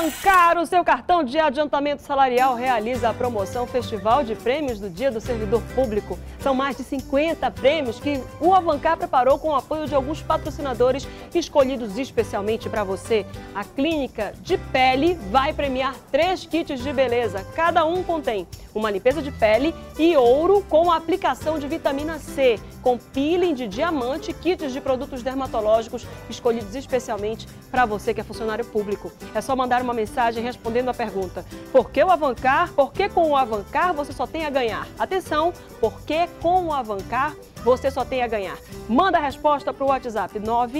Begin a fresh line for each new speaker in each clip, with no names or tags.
Avancar, o seu cartão de adiantamento salarial realiza a promoção Festival de Prêmios do Dia do Servidor Público. São mais de 50 prêmios que o Avancar preparou com o apoio de alguns patrocinadores escolhidos especialmente para você. A Clínica de Pele vai premiar 3 kits de beleza. Cada um contém uma limpeza de pele e ouro com a aplicação de vitamina C, com peeling de diamante, kits de produtos dermatológicos escolhidos especialmente para você que é funcionário público. É só mandar uma mensagem respondendo a pergunta: por que o Avancar? Por que com o Avancar você só tem a ganhar? Atenção, por que com o Avancar você só tem a ganhar? Manda a resposta para o WhatsApp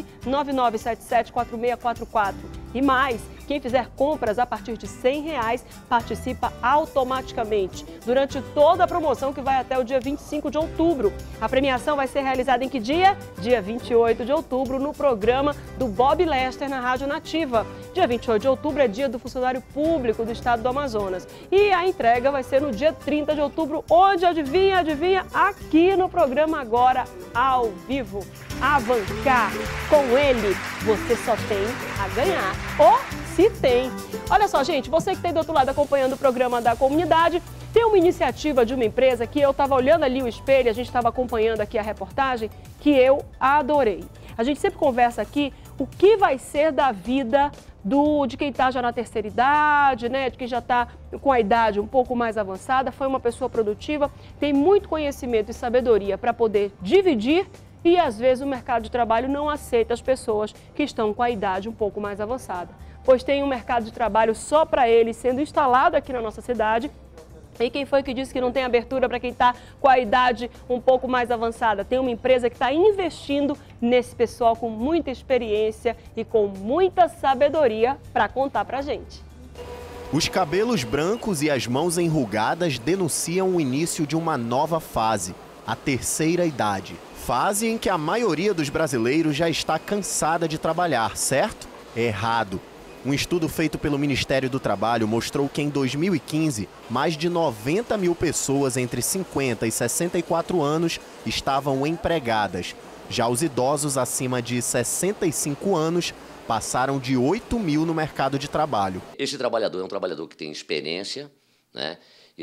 999774644. E mais, quem fizer compras a partir de R$100 participa automaticamente durante toda a promoção que vai até o dia 25 de outubro. A premiação vai ser realizada em que dia? Dia 28 de outubro, no programa do Bob Lester na Rádio Nativa. Dia 28 de outubro é dia do funcionário público do estado do Amazonas. E a entrega vai ser no dia 30 de outubro, onde, adivinha, adivinha? Aqui no programa Agora, ao vivo. Avancar, com ele, você só tem a ganhar. Ou se tem. Olha só, gente, você que está do outro lado acompanhando o programa da comunidade, tem uma iniciativa de uma empresa que eu estava olhando ali o espelho, a gente estava acompanhando aqui a reportagem, que eu adorei. A gente sempre conversa aqui o que vai ser da vida de quem está já na terceira idade, né, de quem já está com a idade um pouco mais avançada, foi uma pessoa produtiva, tem muito conhecimento e sabedoria para poder dividir. E às vezes o mercado de trabalho não aceita as pessoas que estão com a idade um pouco mais avançada, pois tem um mercado de trabalho só para eles sendo instalado aqui na nossa cidade. E quem foi que disse que não tem abertura para quem está com a idade um pouco mais avançada? Tem uma empresa que está investindo nesse pessoal com muita experiência e com muita sabedoria para contar para a gente.
Os cabelos brancos e as mãos enrugadas denunciam o início de uma nova fase, a terceira idade. Fase em que a maioria dos brasileiros já está cansada de trabalhar, certo? Errado. Um estudo feito pelo Ministério do Trabalho mostrou que em 2015, mais de 90 mil pessoas entre 50 e 64 anos estavam empregadas. Já os idosos acima de 65 anos passaram de 8 mil no mercado de trabalho.
Esse trabalhador é um trabalhador que tem experiência, né?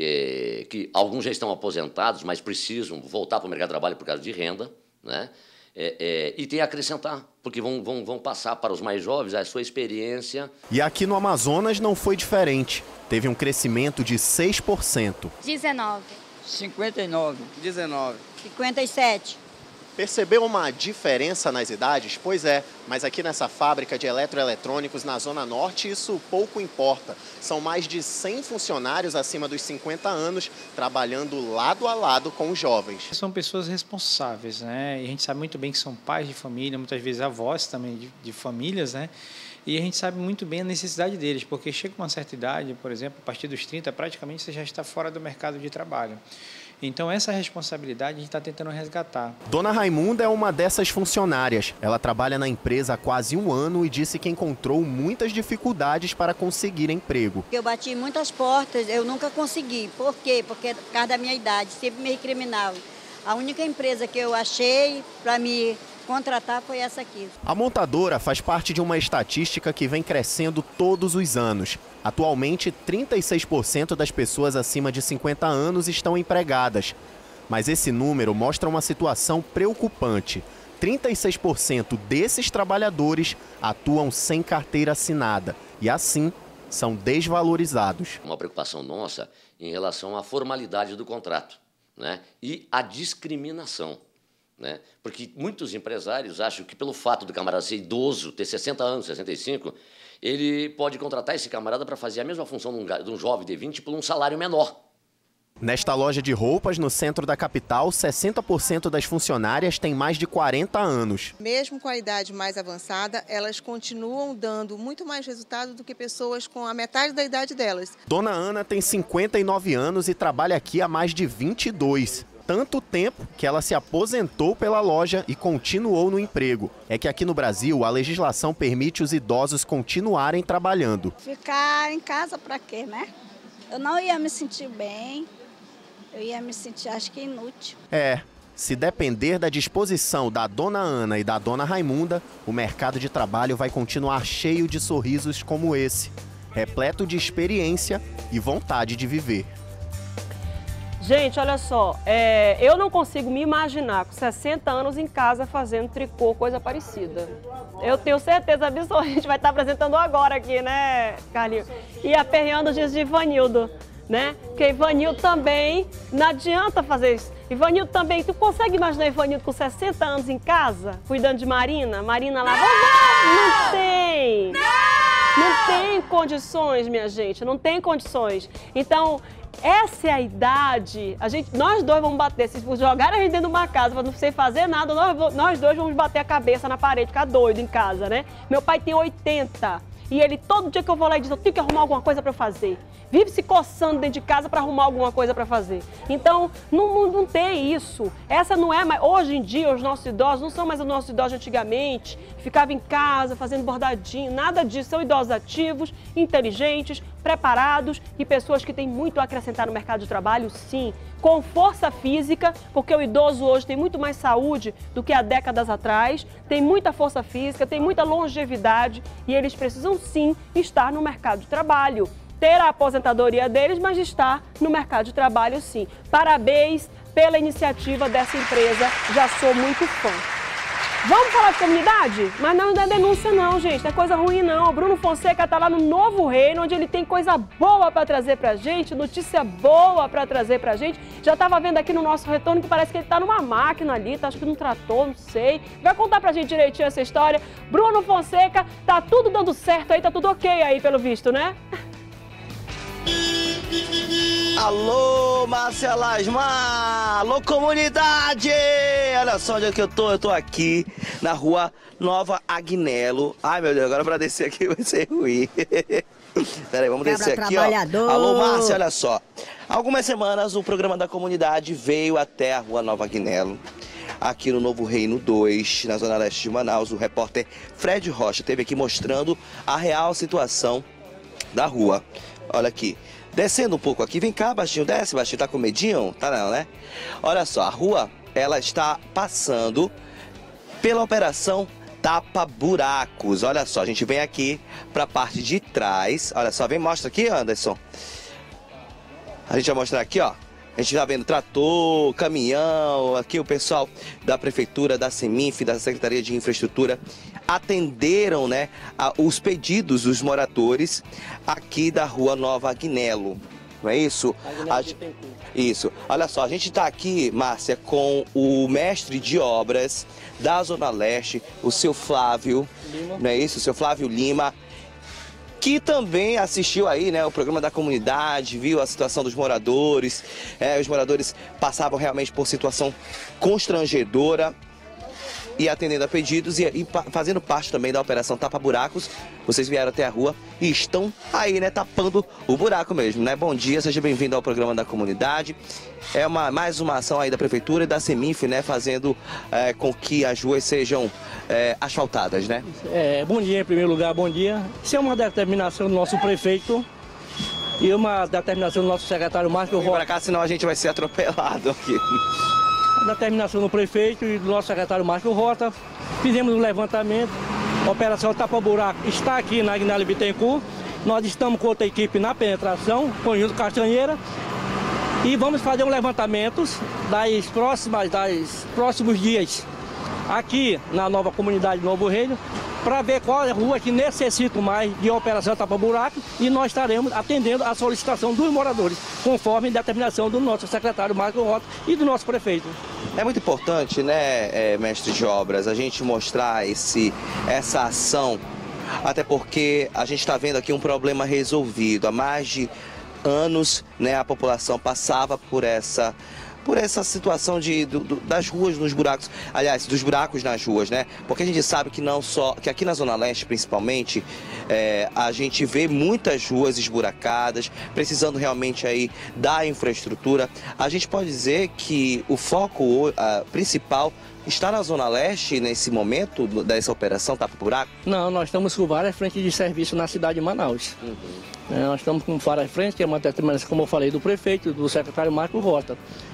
Que alguns já estão aposentados, mas precisam voltar para o mercado de trabalho por causa de renda, né? E tem a acrescentar, porque vão passar para os mais jovens a sua experiência.
E aqui no Amazonas não foi diferente. Teve um crescimento de 6%.
19.
59.
19.
57.
Percebeu uma diferença nas idades? Pois é, mas aqui nessa fábrica de eletroeletrônicos na Zona Norte isso pouco importa. São mais de 100 funcionários acima dos 50 anos trabalhando lado a lado com os jovens.
São pessoas responsáveis, né? E a gente sabe muito bem que são pais de família, muitas vezes avós também de famílias, né? E a gente sabe muito bem a necessidade deles, porque chega uma certa idade, por exemplo, a partir dos 30, praticamente você já está fora do mercado de trabalho. Então essa responsabilidade a gente está tentando resgatar.
Dona Raimunda é uma dessas funcionárias. Ela trabalha na empresa há quase um ano e disse que encontrou muitas dificuldades para conseguir emprego.
Eu bati muitas portas, eu nunca consegui. Por quê? Porque por causa da minha idade, sempre me recriminavam. A única empresa que eu achei para me contratar foi essa aqui.
A montadora faz parte de uma estatística que vem crescendo todos os anos. Atualmente, 36% das pessoas acima de 50 anos estão empregadas. Mas esse número mostra uma situação preocupante. 36% desses trabalhadores atuam sem carteira assinada e, assim, são desvalorizados.
Uma preocupação nossa em relação à formalidade do contrato, né? E à discriminação. Né? Porque muitos empresários acham que pelo fato do camarada ser idoso, ter 60 anos, 65, ele pode contratar esse camarada para fazer a mesma função de um jovem de 20 por um salário menor.
Nesta loja de roupas, no centro da capital, 60% das funcionárias têm mais de 40 anos.
Mesmo com a idade mais avançada, elas continuam dando muito mais resultado do que pessoas com a metade da idade delas.
Dona Ana tem 59 anos e trabalha aqui há mais de 22. Tanto tempo que ela se aposentou pela loja e continuou no emprego. É que aqui no Brasil a legislação permite os idosos continuarem trabalhando.
Ficar em casa para quê, né? Eu não ia me sentir bem, eu ia me sentir, acho que, inútil.
Se depender da disposição da Dona Ana e da Dona Raimunda, o mercado de trabalho vai continuar cheio de sorrisos como esse. repleto de experiência e vontade de viver.
Gente, olha só, eu não consigo me imaginar com 60 anos em casa fazendo tricô, coisa parecida. Eu tenho certeza absoluta, a gente vai estar apresentando agora aqui, né, Carlinhos? E aperreando os dias de Ivanildo, né? Porque Ivanildo também, não adianta fazer isso. Ivanildo também, tu consegue imaginar Ivanildo com 60 anos em casa, cuidando de Marina? Marina lá, não tem! Não tem condições, minha gente, não tem condições. Então, essa é a idade, nós dois vamos bater, se jogar a gente dentro de uma casa, não sei fazer nada, nós dois vamos bater a cabeça na parede, ficar doido em casa, né? Meu pai tem 80 e ele, todo dia que eu vou lá, ele diz, eu tenho que arrumar alguma coisa para fazer. Vive se coçando dentro de casa para arrumar alguma coisa para fazer. Então, não tem isso. Essa não é mais... Hoje em dia, os nossos idosos não são mais os nossos idosos de antigamente, ficavam em casa fazendo bordadinho, nada disso. São idosos ativos, inteligentes, preparados e pessoas que têm muito a acrescentar no mercado de trabalho, sim. Com força física, porque o idoso hoje tem muito mais saúde do que há décadas atrás, tem muita força física, tem muita longevidade e eles precisam, sim, estar no mercado de trabalho. Ter a aposentadoria deles, mas estar no mercado de trabalho, sim. Parabéns pela iniciativa dessa empresa, já sou muito fã. Vamos falar de comunidade? Mas não é denúncia não, gente, não é coisa ruim não. O Bruno Fonseca está lá no Novo Reino, onde ele tem coisa boa para trazer pra gente, notícia boa para trazer pra gente. Já estava vendo aqui no nosso retorno que parece que ele está numa máquina ali, tá, acho que num trator, não sei. Vai contar pra gente direitinho essa história. Bruno Fonseca, tá tudo dando certo aí, tá tudo ok aí pelo visto, né?
Alô, Márcia Lasmar! Alô, comunidade! Olha só onde é que eu tô aqui na rua Nova Agnello. Ai, meu Deus, agora pra descer aqui vai ser ruim. Peraí, vamos descer aqui, ó. Alô, Márcia, olha só. Há algumas semanas o programa da comunidade veio até a rua Nova Agnello, aqui no Novo Reino 2, na zona leste de Manaus. O repórter Fred Rocha esteve aqui mostrando a real situação da rua. Olha aqui. Descendo um pouco aqui, vem cá, Baixinho, desce, Baixinho, tá com medinho? Tá não, né? Olha só, a rua, ela está passando pela operação Tapa Buracos. Olha só, a gente vem aqui pra parte de trás, olha só, vem, mostra aqui, Anderson. A gente vai mostrar aqui, ó. A gente tá vendo trator, caminhão, aqui o pessoal da Prefeitura, da Seminf, da Secretaria de Infraestrutura, atenderam, né, os pedidos dos moradores aqui da rua Nova Agnello. Não é isso? Isso. Olha só, a gente está aqui, Márcia, com o mestre de obras da Zona Leste, o seu Flávio, Lima. Não é isso? O seu Flávio Lima, que também assistiu aí, né, o programa da comunidade, viu a situação dos moradores. Os moradores passavam realmente por situação constrangedora e atendendo a pedidos e fazendo parte também da operação Tapa Buracos. Vocês vieram até a rua e estão aí, né, tapando o buraco mesmo, né? Bom dia, seja bem-vindo ao programa da comunidade. É mais uma ação aí da Prefeitura e da Seminf, né, fazendo com que as ruas sejam asfaltadas, né?
Bom dia, em primeiro lugar, bom dia. Isso é uma determinação do nosso prefeito e uma determinação do nosso secretário Marcos Rocha.
Vem pra cá, senão a gente vai ser atropelado aqui.
A determinação do prefeito e do nosso secretário Marcos Rota, fizemos um levantamento, a operação Tapa Buraco está aqui na Agnello Bittencourt, nós estamos com outra equipe na penetração, Conjunto Castanheira, e vamos fazer um levantamento dos próximos dias aqui na nova comunidade Novo Reino, para ver qual é a rua que necessita mais de operação Tapa Buraco e nós estaremos atendendo a solicitação dos moradores, conforme determinação do nosso secretário Marcos Rota e do nosso prefeito.
É muito importante, né, mestre de obras, a gente mostrar essa ação, até porque a gente está vendo aqui um problema resolvido. Há mais de anos, né, a população passava por essa situação das ruas nos buracos, aliás, dos buracos nas ruas, né? Porque a gente sabe que aqui na Zona Leste, principalmente, a gente vê muitas ruas esburacadas, precisando realmente aí da infraestrutura. A gente pode dizer que o foco principal está na Zona Leste nesse momento dessa operação Tapa Buraco?
Não, nós estamos com várias frentes de serviço na cidade de Manaus. Nós estamos com várias frentes, que é uma determinação, como eu falei, do prefeito, do secretário Marcos Rota.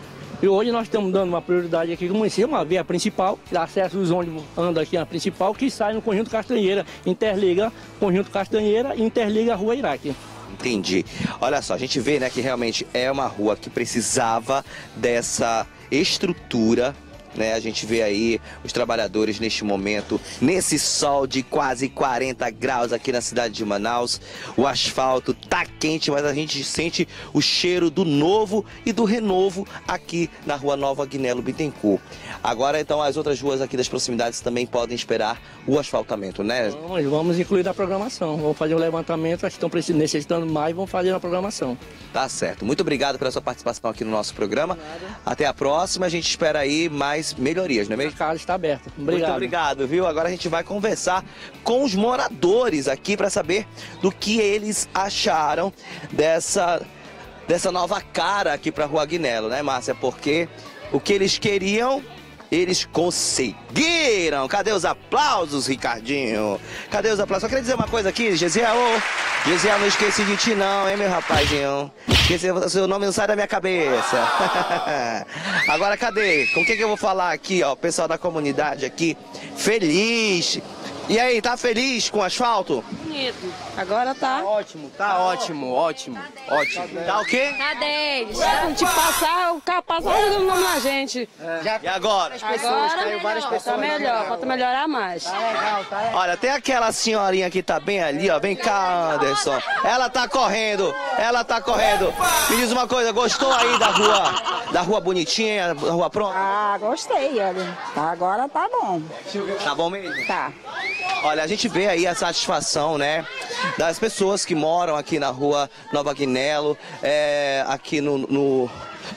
E hoje nós estamos dando uma prioridade aqui no município, uma via principal, que dá acesso aos ônibus andam aqui na principal, que sai no Conjunto Castanheira, interliga Conjunto Castanheira e interliga a Rua Iraque.
Entendi. Olha só, a gente vê, né, que realmente é uma rua que precisava dessa estrutura, né? A gente vê aí os trabalhadores neste momento, nesse sol de quase 40 graus aqui na cidade de Manaus. O asfalto tá quente, mas a gente sente o cheiro do novo e do renovo aqui na Rua Nova Agnello Bittencourt. Agora, então, as outras ruas aqui das proximidades também podem esperar o asfaltamento, né?
Vamos incluir na programação. Vamos fazer um levantamento, acho que estão necessitando mais, vamos fazer na programação.
Tá certo. Muito obrigado pela sua participação aqui no nosso programa. Até a próxima. A gente espera aí mais melhorias, não é mesmo?
A casa está aberta. Obrigado.
Muito obrigado, viu? Agora a gente vai conversar com os moradores aqui para saber do que eles acharam dessa nova cara aqui para a Rua Agnello, né, Márcia? Porque o que eles queriam, eles conseguiram. Cadê os aplausos, Ricardinho? Cadê os aplausos? Só queria dizer uma coisa aqui, Gesiel. Gesiel, não esqueci de ti não, hein, meu rapazinho? Esqueci, seu nome não sai da minha cabeça. Agora, cadê? Com quem que eu vou falar aqui, ó? O pessoal da comunidade aqui, feliz. E aí, tá feliz com o asfalto?
Bonito. Agora tá.
Ótimo, tá ótimo, ótimo, ótimo.
Tá o quê?
Tá 10. Tipo, passar, o carro passa o nome da gente.
E agora?
Tá melhor, falta melhorar mais.
Tá legal.
Olha, tem aquela senhorinha que tá bem ali, ó. Vem cá, Anderson. Ela tá correndo. Me diz uma coisa, gostou aí da rua bonitinha, da rua pronta?
Ah, gostei, olha. Agora tá bom.
Tá bom mesmo?
Tá.
Olha, a gente vê aí a satisfação, né, das pessoas que moram aqui na Rua Nova Agnello, aqui no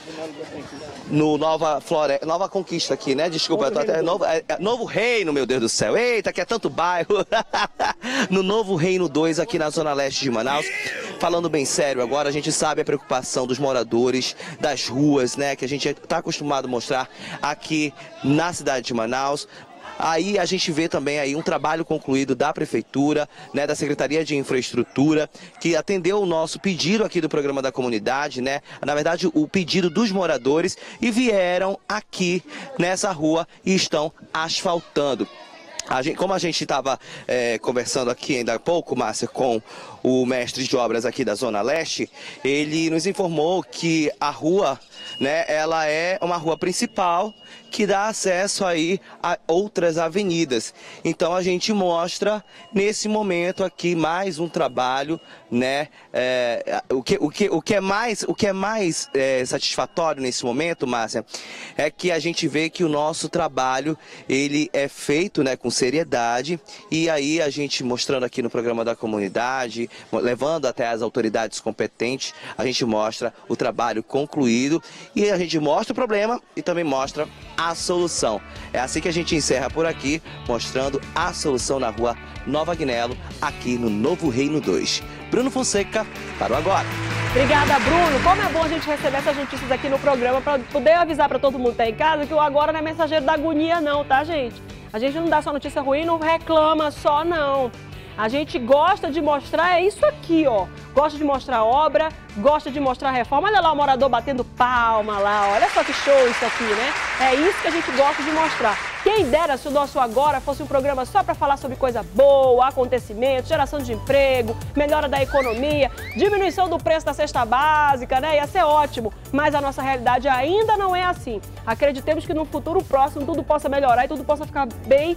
Nova Conquista aqui, né? Desculpa, eu tô até Novo Reino, meu Deus do céu. Eita, que é tanto bairro. No Novo Reino 2, aqui na zona leste de Manaus. Falando bem sério, agora a gente sabe a preocupação dos moradores das ruas, né? Que a gente tá acostumado a mostrar aqui na cidade de Manaus. Aí a gente vê também aí um trabalho concluído da Prefeitura, né, da Secretaria de Infraestrutura, que atendeu o nosso pedido aqui do programa da comunidade, né? Na verdade, o pedido dos moradores, e vieram aqui nessa rua e estão asfaltando. Como a gente estava conversando aqui ainda há pouco, Márcia, com o mestre de obras aqui da Zona Leste, ele nos informou que a rua, né, ela é uma rua principal que dá acesso aí a outras avenidas. Então a gente mostra nesse momento aqui mais um trabalho, né? O que é mais satisfatório nesse momento, Márcia, é que a gente vê que o nosso trabalho ele é feito, né, com seriedade, e aí a gente mostrando aqui no programa da comunidade, levando até as autoridades competentes, a gente mostra o trabalho concluído e a gente mostra o problema e também mostra a solução. É assim que a gente encerra por aqui, mostrando a solução na Rua Nova Agnello, aqui no Novo Reino 2. Bruno Fonseca, para o Agora.
Obrigada, Bruno. Como é bom a gente receber essas notícias aqui no programa para poder avisar para todo mundo que tá em casa que o Agora não é mensageiro da agonia não, tá, gente? A gente não dá só notícia ruim, não reclama só não. A gente gosta de mostrar isso aqui, ó. Gosta de mostrar obra, gosta de mostrar reforma. Olha lá o morador batendo palma lá, olha só que show isso aqui, né? É isso que a gente gosta de mostrar. Quem dera se o nosso Agora fosse um programa só para falar sobre coisa boa, acontecimentos, geração de emprego, melhora da economia, diminuição do preço da cesta básica, né? Ia ser ótimo. Mas a nossa realidade ainda não é assim. Acreditemos que no futuro próximo tudo possa melhorar e tudo possa ficar bem,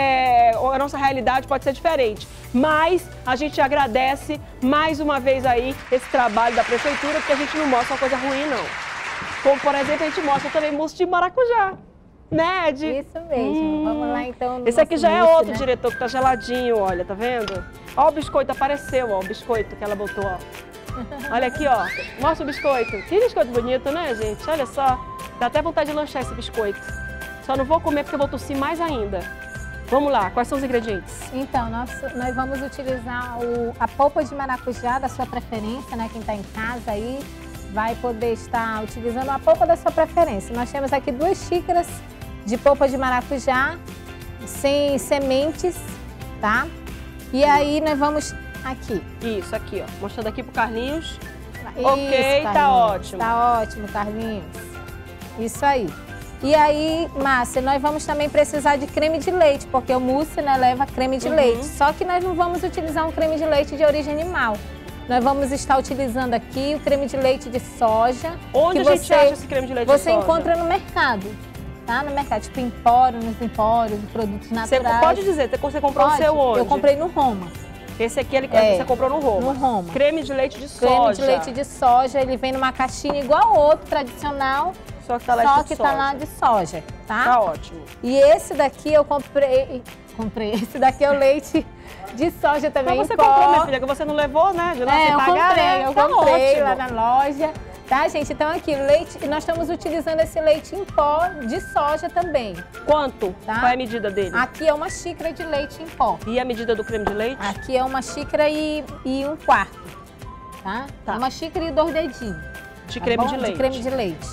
a nossa realidade pode ser diferente. Mas a gente agradece mais uma vez aí esse trabalho da Prefeitura, porque a gente não mostra uma coisa ruim, não. Como, por exemplo, a gente mostra também mousse de maracujá. Né, Ed?
Isso mesmo. Vamos lá, então.
Esse aqui já é
mousse,
outro,
né?
Diretor, que tá geladinho, olha, tá vendo? Ó o biscoito, apareceu, ó, o biscoito que ela botou, ó. Olha aqui, ó. Mostra o biscoito. Que biscoito bonito, né, gente? Olha só. Dá até vontade de lanchar esse biscoito. Só não vou comer porque eu vou tossir mais ainda. Vamos lá, quais são os ingredientes?
Então, nós vamos utilizar a polpa de maracujá da sua preferência, né? Quem está em casa aí vai poder estar utilizando a polpa da sua preferência. Nós temos aqui 2 xícaras de polpa de maracujá sem sementes, tá? E aí nós vamos aqui.
Isso, aqui, ó. Mostrando aqui pro Carlinhos.
Isso,
ok,
Carlinhos,
tá ótimo.
Tá ótimo, Carlinhos. Isso aí. E aí, Márcia, nós vamos também precisar de creme de leite, porque o mousse, né, leva creme de leite. Só que nós não vamos utilizar um creme de leite de origem animal. Nós vamos estar utilizando aqui o creme de leite de soja.
Onde a gente acha esse creme de leite de soja?
Você encontra no mercado, tá? No mercado, tipo Empório, nos Empórios, produtos naturais.
Você pode dizer, você comprou o seu onde?
Eu comprei no Roma.
Esse aqui você comprou no Roma?
No Roma.
Creme de leite de soja.
Creme de leite de soja, ele vem numa caixinha igual ao outro tradicional.
Só que tá lá de soja.
Tá?
Tá ótimo.
E esse daqui eu comprei. Esse daqui é o leite de soja também.
Mas você comprou, minha filha, que você não levou, né? De lá sem pagar,
eu comprei lá na loja. Tá, gente? Então aqui, leite, e nós estamos utilizando esse leite em pó de soja também.
Quanto?
Tá?
Qual é a medida dele?
Aqui é uma xícara de leite em pó.
E a medida do creme de leite?
Aqui é uma xícara e 1/4, tá? Uma xícara e 2 dedinhos.
De creme de leite.
De creme de leite.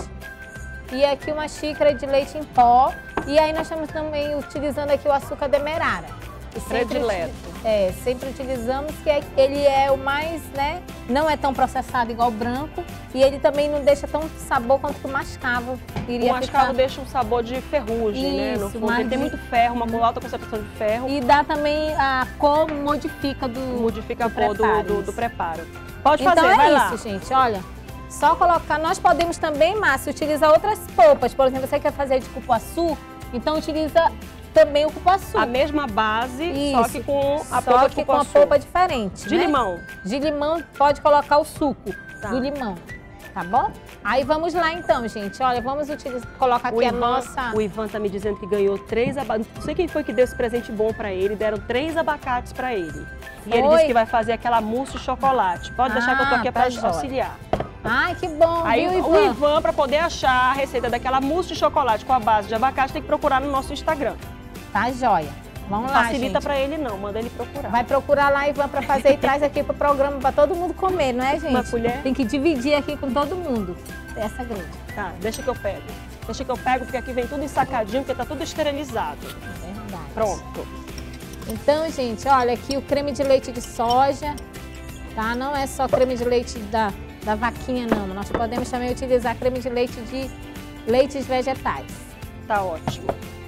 E aqui uma xícara de leite em pó. E aí nós estamos também utilizando aqui o açúcar demerara.
Predileto.
Sempre utilizamos, que ele é o mais, né? Não é tão processado igual o branco. E ele também não deixa tão sabor quanto o mascavo iria
O mascavo deixa um sabor de ferrugem, né? No fundo. Ele tem muito ferro, uma alta concentração de ferro.
E dá também a cor, modifica
a cor do preparo. Pode fazer,
então
vai lá.
Então é isso, gente, olha. Só colocar, nós podemos também, Márcia, utilizar outras polpas. Por exemplo, você quer fazer de cupuaçu, então utiliza também o cupuaçu.
A mesma base,
isso,
só que com a polpa de cupuaçu.
Com a polpa diferente,
De limão.
De limão, pode colocar o suco do limão, tá bom? Aí vamos lá então, gente. Olha, vamos colocar aqui a nossa...
O Ivan tá me dizendo que ganhou 3 abacates. Não sei quem foi que deu esse presente bom pra ele. Deram 3 abacates pra ele. E ele disse que vai fazer aquela mousse de chocolate. Pode deixar que eu tô aqui pra auxiliar.
Ai, que bom,
Aí
viu,
o Ivan, para poder achar a receita daquela mousse de chocolate com a base de abacate, tem que procurar no nosso Instagram.
Tá joia. Vamos lá,
Facilita
gente.
para ele não, manda ele procurar.
Vai procurar lá, Ivan, para fazer e traz aqui pro programa para todo mundo comer, não é, gente?
Uma colher?
Tem que dividir aqui com todo mundo. Essa grande.
Tá, deixa que eu pego. Deixa que eu pego, porque aqui vem tudo ensacadinho, porque tá tudo esterilizado.
Verdade.
Pronto.
Então, gente, olha aqui o creme de leite de soja, tá? Não é só creme de leite da vaquinha, não. Nós podemos também utilizar creme de leite de leites vegetais.
Tá ótimo.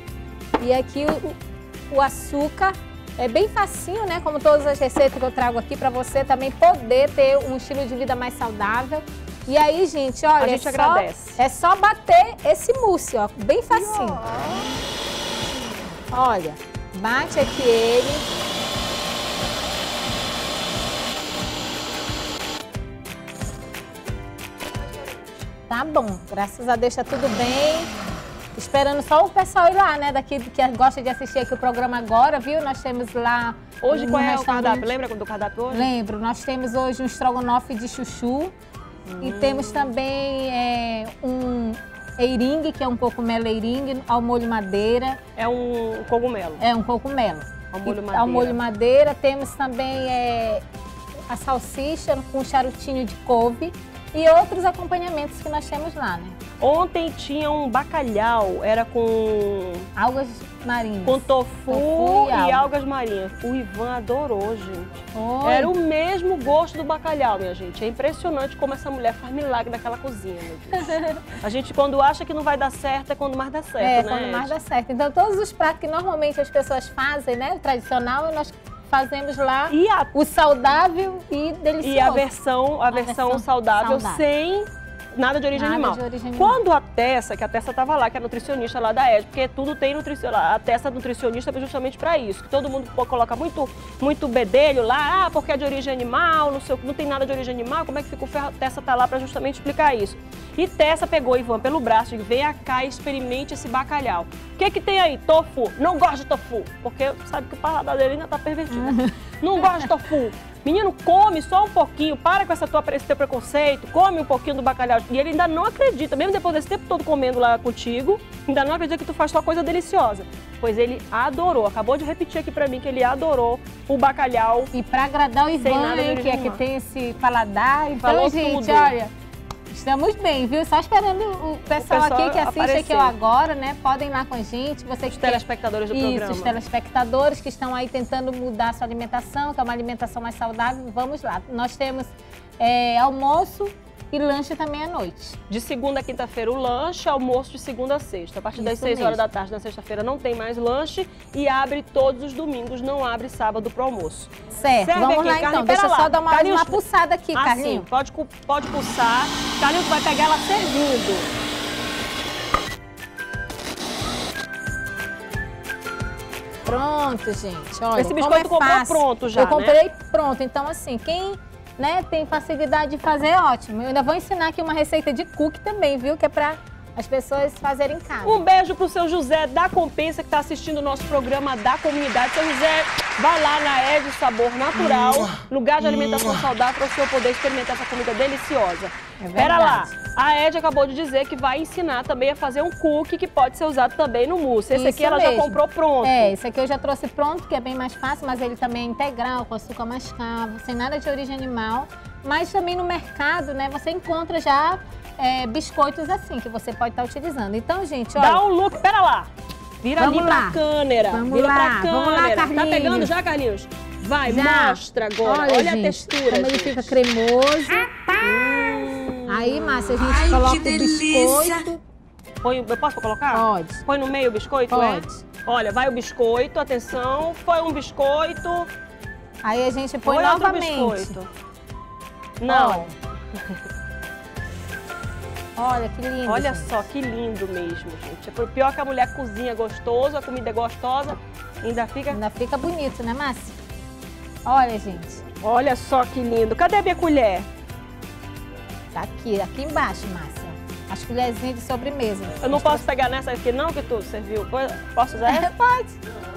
E aqui o açúcar é bem facinho, né? Como todas as receitas que eu trago aqui para você também poder ter um estilo de vida mais saudável. E aí, gente, olha,
a gente agradece.
É só bater esse mousse, ó, bem facinho. Olha, bate aqui ele. Tá bom, graças a Deus tá tudo bem. Esperando só o pessoal ir lá, né, daqui que gosta de assistir aqui o programa agora, viu? Nós temos lá...
Hoje qual é o cardápio? Lembra do cardápio hoje?
Lembro, nós temos hoje um estrogonofe de chuchu e temos também um eiringue, que é um cogumelo eiringue, ao molho madeira.
É um cogumelo?
É um cogumelo.
Ao molho madeira.
Ao molho madeira. Temos também a salsicha com charutinho de couve. E outros acompanhamentos que nós temos lá, né?
Ontem tinha um bacalhau, era com...
algas marinhas.
Com tofu e algas marinhas. O Ivan adorou, gente.
Oi.
Era o mesmo gosto do bacalhau, minha gente. É impressionante como essa mulher faz milagre naquela cozinha, meu Deus. A gente, quando acha que não vai dar certo, é quando mais dá certo, né?
Quando mais dá certo. Então, todos os pratos que normalmente as pessoas fazem, né? O tradicional, nós fazemos lá o saudável e delicioso.
E a versão saudável sem nada de origem animal. Quando a Tessa, que a Tessa estava lá, que é nutricionista lá da ED, porque tudo tem nutricionista, a Tessa é nutricionista justamente para isso, que todo mundo coloca muito bedelho lá, porque é de origem animal, não tem nada de origem animal, como é que fica o ferro? A Tessa tá lá para justamente explicar isso. E Tessa pegou o Ivan pelo braço e disse, vem cá e experimente esse bacalhau. O que tem aí? Tofu. Não gosto de tofu, porque sabe que o paladar dele ainda tá pervertido. Não gosto de tofu. Menino, come só um pouquinho, para com esse teu preconceito, come um pouquinho do bacalhau. E ele ainda não acredita, mesmo depois desse tempo todo comendo lá contigo, ainda não acredita que tu faz só coisa deliciosa. Pois ele adorou, acabou de repetir aqui pra mim que ele adorou o bacalhau.
E pra agradar o Ivan, que é que tem esse paladar, então, gente, olha... Estamos bem, viu? Só esperando o pessoal aqui que assiste aqui agora, né? Podem ir lá com a gente. Os
telespectadores do programa.
Os telespectadores que estão aí tentando mudar a sua alimentação, que é uma alimentação mais saudável. Vamos lá. Nós temos almoço, e lanche também à noite.
De segunda a quinta-feira o lanche, almoço de segunda a sexta. A partir das 6 horas da tarde na sexta-feira não tem mais lanche e abre todos os domingos, não abre sábado pro almoço.
Certo,
Serve
vamos
aqui,
lá
Carlinhos,
então. Deixa eu
pera
só
lá.
dar uma
Carlinhos,
pulsada aqui, Carlinhos.
Sim, pode pulsar. Carlinhos vai pegar ela servindo.
Pronto, gente. Olha,
esse biscoito
como
comprou pronto já,
Eu comprei pronto. Então, assim, quem tem facilidade de fazer, é ótimo. Eu ainda vou ensinar aqui uma receita de cookie também, viu? Que é pra as pessoas fazerem em casa.
Um beijo pro seu José da Compensa, que está assistindo o nosso programa da comunidade. Seu José, vai lá na Ed Sabor Natural, lugar de alimentação saudável, para o senhor poder experimentar essa comida deliciosa. Pera lá, a Ed acabou de dizer que vai ensinar também a fazer um cookie que pode ser usado também no mousse. Esse aqui ela já comprou pronto.
Esse aqui eu já trouxe pronto, que é bem mais fácil, mas ele também é integral, com açúcar mascavo, sem nada de origem animal. Mas também no mercado, né, você encontra já biscoitos assim, que você pode estar utilizando. Então, gente, olha...
Dá um look, pera lá. Vira ali pra câmera.
Vamos lá, Carlinhos.
Tá pegando já, Carlinhos? Vai,
já.
Mostra agora. Olha
gente,
a textura,
como ele fica cremoso. Aí, Márcia, a gente coloca o biscoito.
Eu posso colocar?
Pode.
Põe no meio o biscoito?
Pode.
Olha, vai o biscoito, atenção. Foi um biscoito.
Aí a gente põe novamente.
Outro biscoito. Não.
Olha que lindo.
Olha
gente.
só, que lindo mesmo, gente. É pior que a mulher cozinha gostoso, a comida é gostosa, ainda fica
bonito, né, Márcia? Olha, gente.
Olha só que lindo. Cadê a minha colher?
Tá aqui embaixo, Márcia. As colherzinhas de sobremesa.
Eu não posso pegar nessa aqui não, que tu serviu? Posso usar essa?
Pode.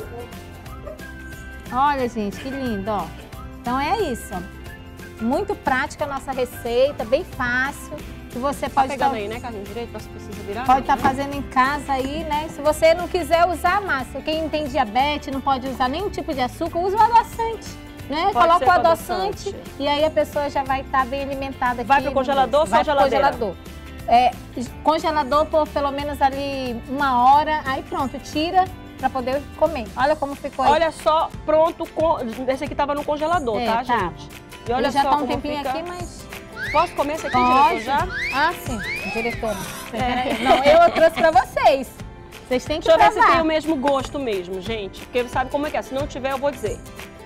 Olha, gente, que lindo, ó. Então é isso, ó. Muito prática a nossa receita, bem fácil. Que você pode
pegando aí, né, Carlinhos? Direito, você precisa virar?
Pode estar fazendo em casa aí, né? Se você não quiser usar, Márcia, quem tem diabetes, não pode usar nenhum tipo de açúcar, usa o adoçante, né? Coloca o adoçante e aí a pessoa já vai estar bem alimentada aqui.
Vai pro congelador ou só geladeira?
Congelador. Congelador por pelo menos ali 1 hora, aí pronto, tira pra poder comer. Olha como ficou aí.
Olha só, pronto, esse aqui tava no congelador, tá, gente? E olha
já
só
tá um
como
tempinho
fica...
aqui, mas...
Posso comer esse aqui,
Pode.
diretor, já?
Ah, sim, diretora. Não, eu trouxe pra vocês. Vocês têm que
provar. Deixa eu ver se
provar.
tem o mesmo gosto mesmo, gente. Porque sabe como é que é. Se não tiver, eu vou dizer.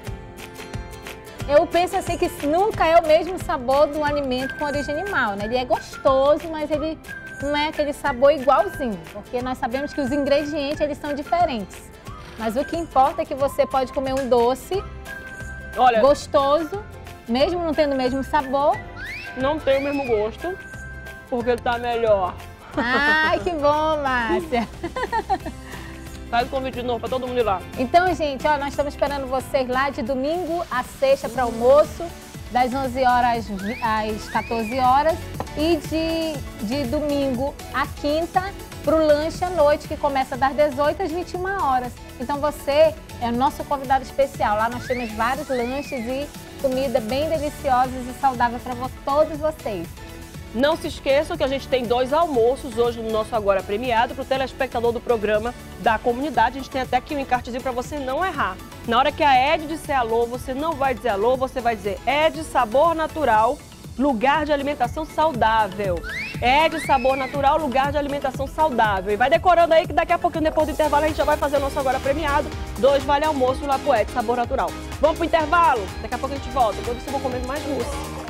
Eu penso assim que nunca é o mesmo sabor do alimento com origem animal, né? Ele é gostoso, mas ele não é aquele sabor igualzinho. Porque nós sabemos que os ingredientes, eles são diferentes. Mas o que importa é que você pode comer um doce gostoso, mesmo não tendo o mesmo sabor.
Não tem o mesmo gosto, porque ele tá melhor.
Ai, que bom, Márcia.
Faz o convite de novo pra todo mundo ir lá.
Então, gente, ó, nós estamos esperando vocês lá de domingo a sexta para almoço, das 11 horas às 14 horas. E de domingo a quinta para o lanche à noite, que começa das 18 às 21 horas. Então, você é o nosso convidado especial. Lá nós temos vários lanches e comida bem deliciosas e saudável para todos vocês.
Não se esqueçam que a gente tem 2 almoços hoje no nosso Agora Premiado para o telespectador do programa da comunidade. A gente tem até aqui um encartezinho para você não errar. Na hora que a Ed disser alô, você não vai dizer alô, você vai dizer Ed Sabor Natural, lugar de alimentação saudável. Ed Sabor Natural, lugar de alimentação saudável. E vai decorando aí que daqui a pouquinho, depois do intervalo, a gente já vai fazer o nosso Agora Premiado. 2 vale almoço lá pro Ed Sabor Natural. Vamos pro intervalo? Daqui a pouco a gente volta. Enquanto isso, eu vou comer mais mousse.